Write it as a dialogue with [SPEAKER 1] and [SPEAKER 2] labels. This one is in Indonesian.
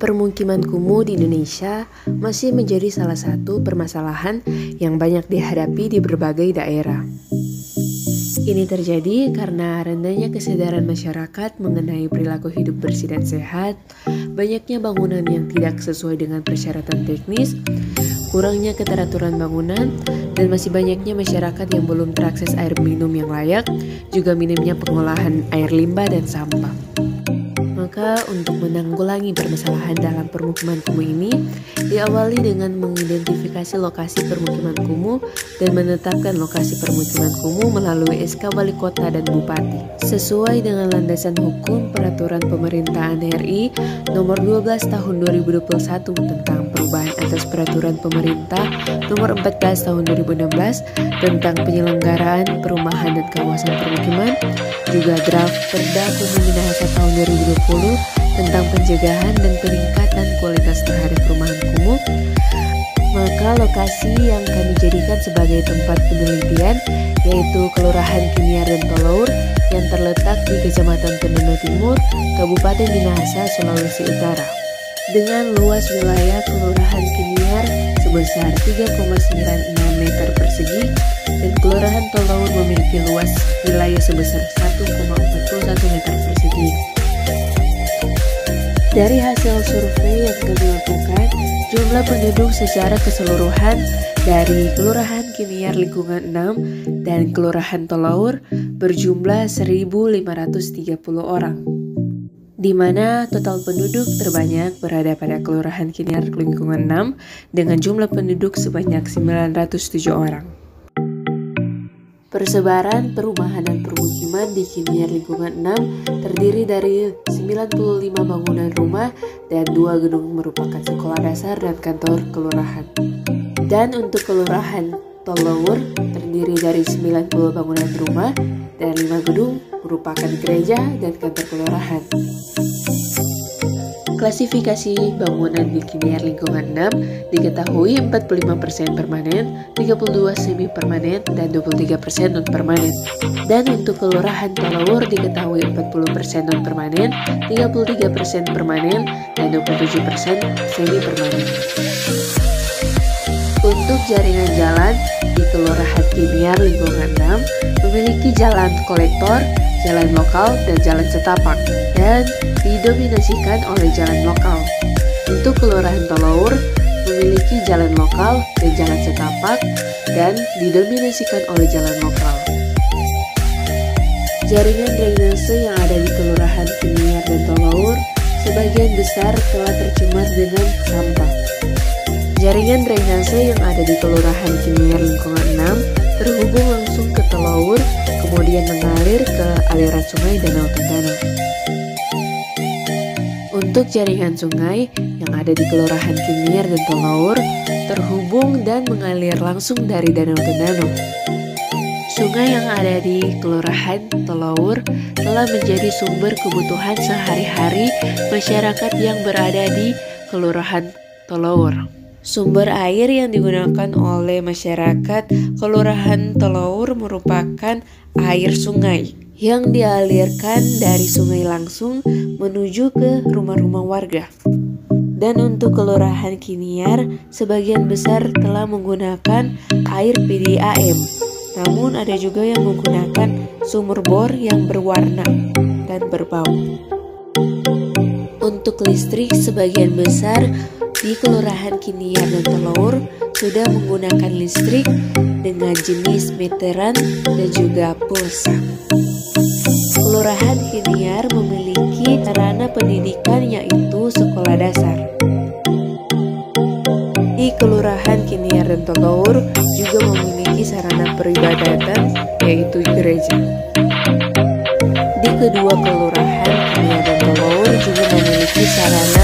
[SPEAKER 1] Permukiman kumuh di Indonesia masih menjadi salah satu permasalahan yang banyak dihadapi di berbagai daerah. Ini terjadi karena rendahnya kesadaran masyarakat mengenai perilaku hidup bersih dan sehat, banyaknya bangunan yang tidak sesuai dengan persyaratan teknis, kurangnya keteraturan bangunan, dan masih banyaknya masyarakat yang belum terakses air minum yang layak, juga minimnya pengolahan air limbah dan sampah. Maka untuk menanggulangi permasalahan dalam permukiman kumuh ini, diawali dengan mengidentifikasi lokasi permukiman kumuh dan menetapkan lokasi permukiman kumuh melalui SK Wali Kota dan Bupati. Sesuai dengan landasan hukum Peraturan Pemerintahan RI Nomor 12 Tahun 2021 tentang perubahan atas Peraturan Pemerintah Nomor 14 Tahun 2016 tentang penyelenggaraan perumahan dan kawasan permukiman, juga draft Perda Kumuh Minahasa tahun 2020 tentang pencegahan dan peningkatan kualitas terhadap perumahan kumuh, maka lokasi yang kami jadikan sebagai tempat penelitian yaitu Kelurahan Kiniar dan Tolaur yang terletak di Kecamatan Tondano Timur, Kabupaten Minahasa, Sulawesi Utara. Dengan luas wilayah Kelurahan Kiniar sebesar 3,96 meter persegi dan Kelurahan Tolaur memiliki luas wilayah sebesar 1,41 meter persegi. Dari hasil survei yang kami lakukan, jumlah penduduk secara keseluruhan dari Kelurahan Kiniar Lingkungan 6 dan Kelurahan Tolaur berjumlah 1.530 orang, di mana total penduduk terbanyak berada pada Kelurahan Kiniar Lingkungan 6 dengan jumlah penduduk sebanyak 907 orang. Persebaran perumahan dan permukiman di Kiniar Lingkungan 6 terdiri dari 95 bangunan rumah dan 2 gedung merupakan sekolah dasar dan kantor kelurahan. Dan untuk Kelurahan Tolaur terdiri dari 90 bangunan rumah dan 5 gedung merupakan gereja dan kantor kelurahan. Klasifikasi bangunan di Kiniar Lingkungan 6 diketahui 45% permanen, 32% semi permanen, dan 23% non permanen. Dan untuk Kelurahan Tolaur diketahui 40% non permanen, 33% permanen, dan 27% semi permanen. Untuk jaringan jalan di Kelurahan Kiniar Lingkungan 6 memiliki jalan kolektor, jalan lokal, dan jalan setapak, dan didominasikan oleh jalan lokal. Untuk Kelurahan Tolaur memiliki jalan lokal dan jalan setapak, dan didominasikan oleh jalan lokal. Jaringan drainase yang ada di Kelurahan Kiniar dan Tolaur sebagian besar telah tercemar dengan sampah. Jaringan drainase yang ada di Kelurahan Kiniar Lingkungan 6 terhubung langsung ke Tolaur, kemudian mengalir ke aliran sungai Danau Tondano. Untuk jaringan sungai yang ada di Kelurahan Kiniar dan Tolaur terhubung dan mengalir langsung dari Danau Tondano. Sungai yang ada di Kelurahan Tolaur telah menjadi sumber kebutuhan sehari-hari masyarakat yang berada di Kelurahan Tolaur. Sumber air yang digunakan oleh masyarakat Kelurahan Tolaur merupakan air sungai yang dialirkan dari sungai langsung menuju ke rumah-rumah warga. Dan untuk Kelurahan Kiniar, sebagian besar telah menggunakan air PDAM. Namun ada juga yang menggunakan sumur bor yang berwarna dan berbau. Untuk listrik, sebagian besar di Kelurahan Kiniar dan Tolaur sudah menggunakan listrik dengan jenis meteran dan juga pulsa. Kelurahan Kiniar memiliki sarana pendidikan yaitu sekolah dasar. Di Kelurahan Kiniar dan Tolaur juga memiliki sarana peribadatan yaitu gereja. Di kedua Kelurahan Kiniar dan Tolaur juga memiliki sarana